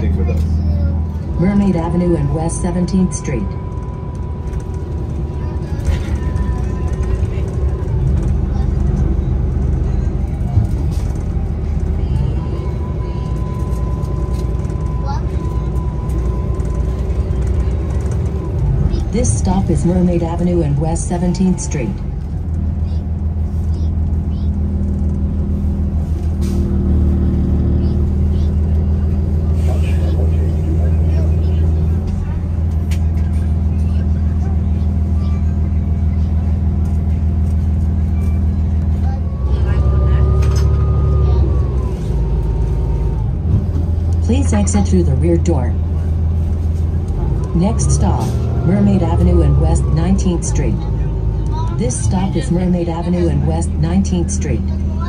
riding with us. Mermaid Avenue and West 17th Street. This stop is Mermaid Avenue and West 17th Street. Please exit through the rear door. Next stop, Mermaid Avenue and West 19th Street. This stop is Mermaid Avenue and West 19th Street.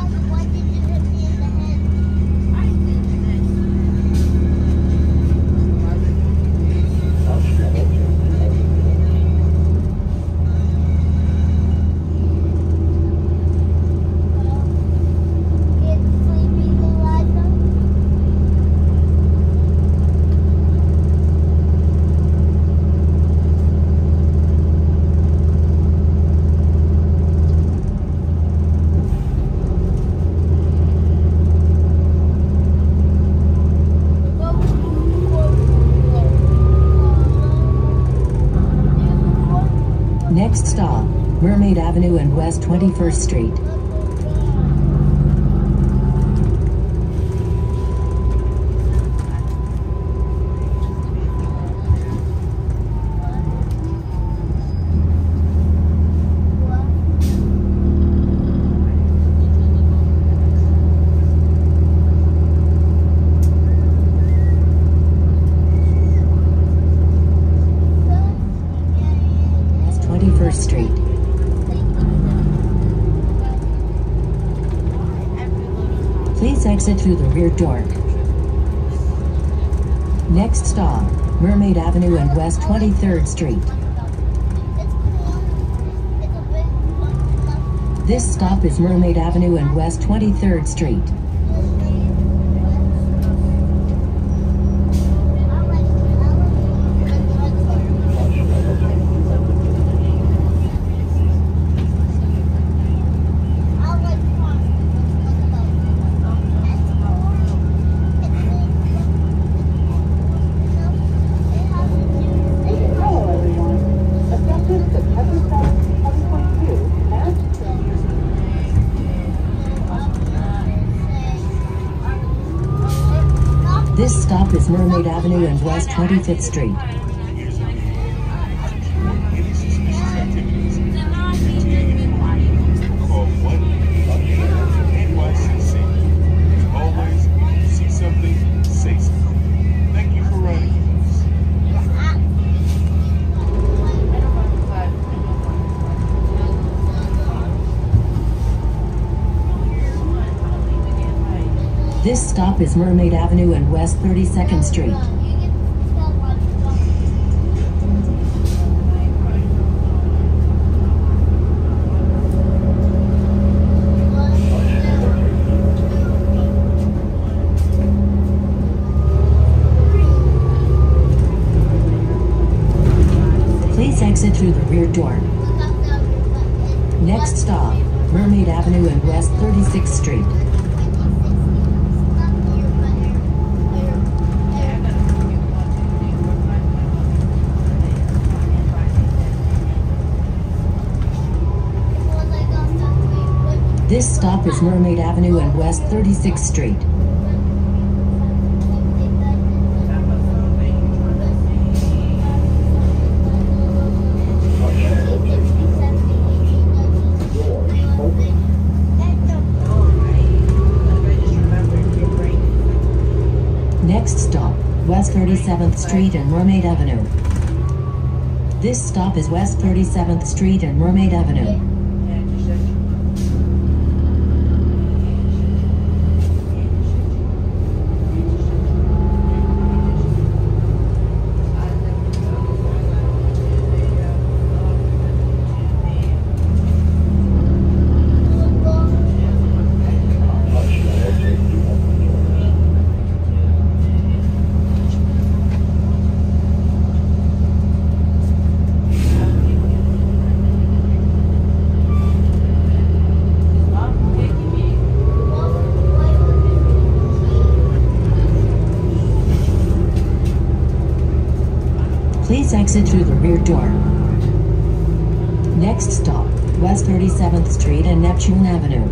Next stop, Mermaid Avenue and West 21st Street. Street. Please exit through the rear door. Next stop, Mermaid Avenue and West 23rd Street. This stop is Mermaid Avenue and West 23rd Street. This stop is Mermaid Avenue and West 25th Street. Call 1-NYCT. As always, if you see something, say something. Thank you for riding with us. This stop is Mermaid Avenue and West 32nd Street. Please exit through the rear door. Next stop, Mermaid Avenue and West 36th Street. This stop is Mermaid Avenue and West 36th Street. Next stop, West 37th Street and Mermaid Avenue. This stop is West 37th Street and Mermaid Avenue. Please exit through the rear door. Next stop, West 37th Street and Neptune Avenue.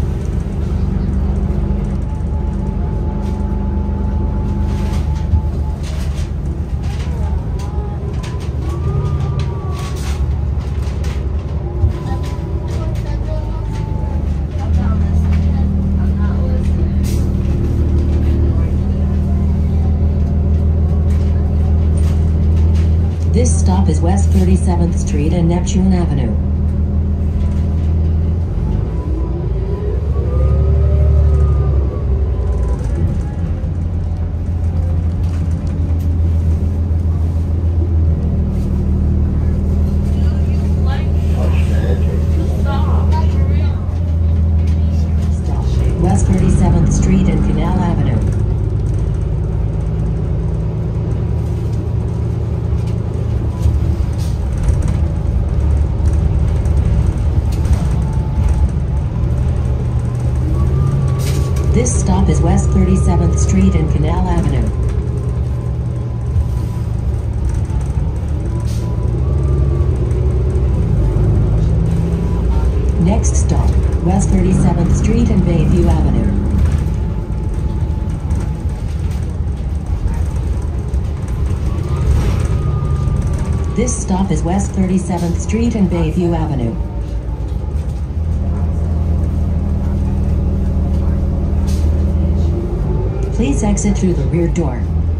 This stop is West 37th Street and Neptune Avenue. West 37th Street and Canal Avenue. This stop is West 37th Street and Canal Avenue. Next stop, West 37th Street and Bayview Avenue. This stop is West 37th Street and Bayview Avenue. Please exit through the rear door.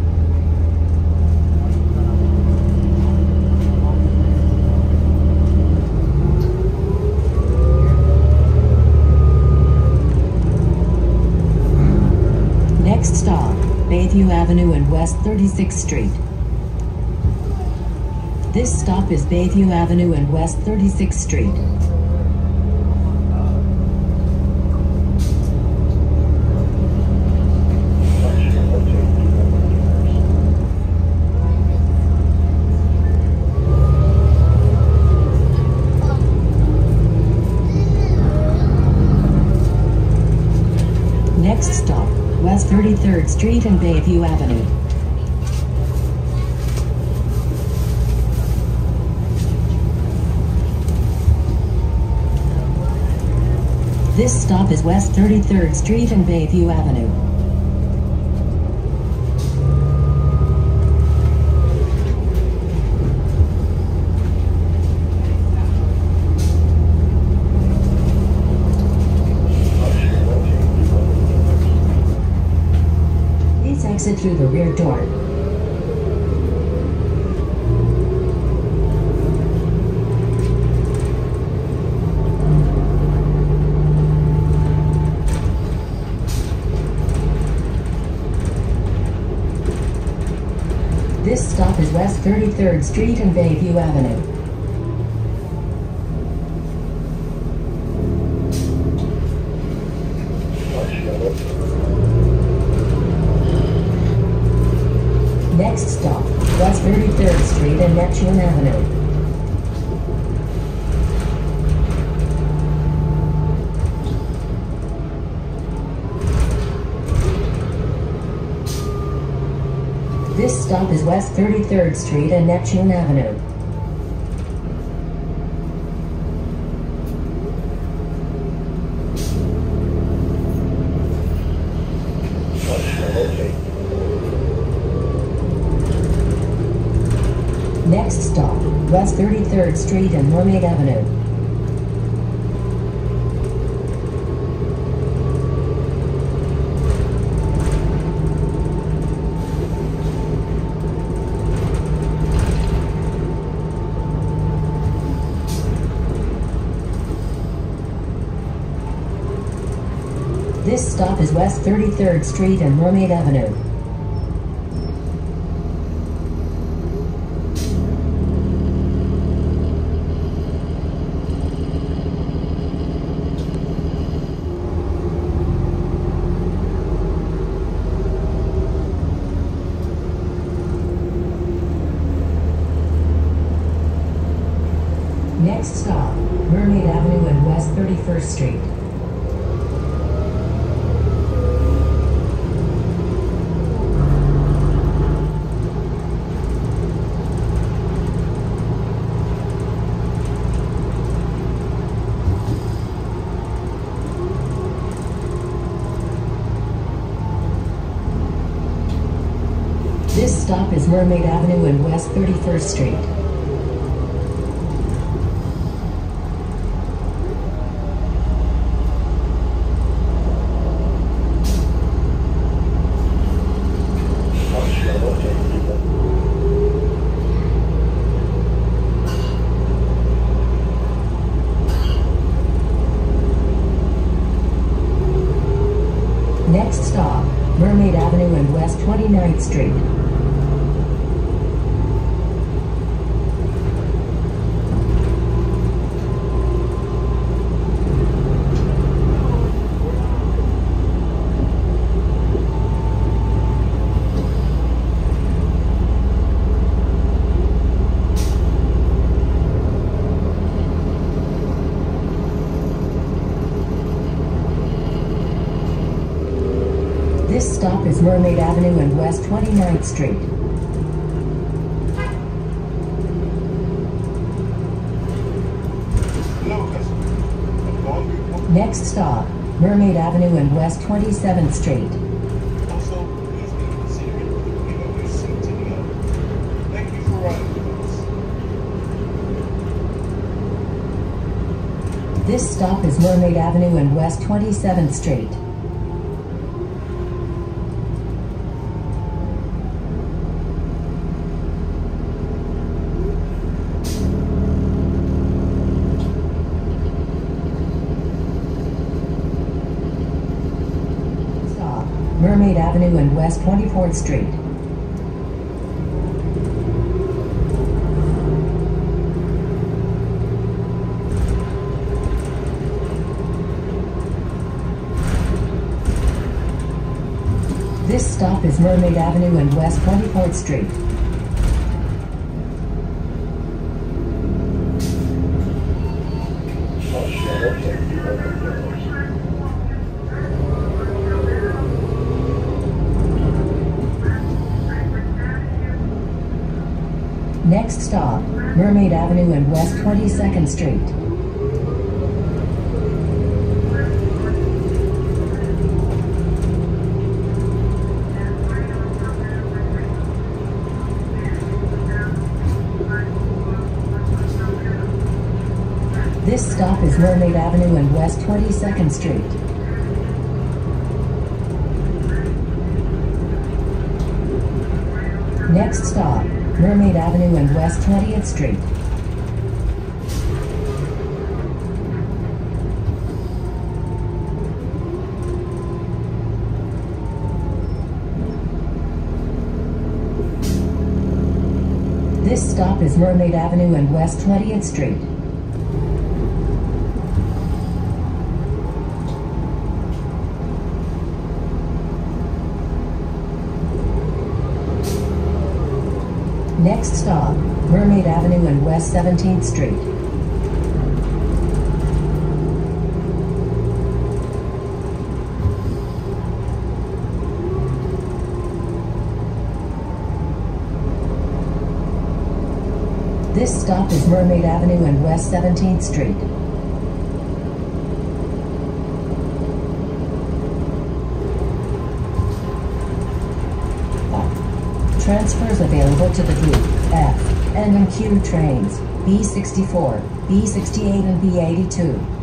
Next stop, Bayview Avenue and West 36th Street. This stop is Bayview Avenue and West 36th Street. Next stop, West 33rd Street and Bayview Avenue. This stop is West 33rd Street and Bayview Avenue. Please exit through the rear door. This stop is West 33rd Street and Bayview Avenue. Next stop, West 33rd Street and Neptune Avenue. This stop is West 33rd Street and Neptune Avenue. Next stop, West 33rd Street and Mermaid Avenue. This stop is West 33rd Street and Mermaid Avenue. Next stop, Mermaid Avenue and West 31st Street. stop is Mermaid Avenue and West 31st Street. Next stop, Mermaid Avenue and West 29th Street. This stop is Mermaid Avenue and West 29th Street. Next stop, Mermaid Avenue and West 27th Street. Also, please be considerate of giving up your seat to the other. Thank you for riding with us. This stop is Mermaid Avenue and West 27th Street. Mermaid Avenue and West 24th Street. This stop is Mermaid Avenue and West 24th Street. Next stop, Mermaid Avenue and West 22nd Street. This stop is Mermaid Avenue and West 22nd Street. Next stop, Mermaid Avenue and West 20th Street. This stop is Mermaid Avenue and West 20th Street. Next stop, Mermaid Avenue and West 17th Street. This stop is Mermaid Avenue and West 17th Street. Transfers available to the Group F, N and Q trains, B74, B68 and B82.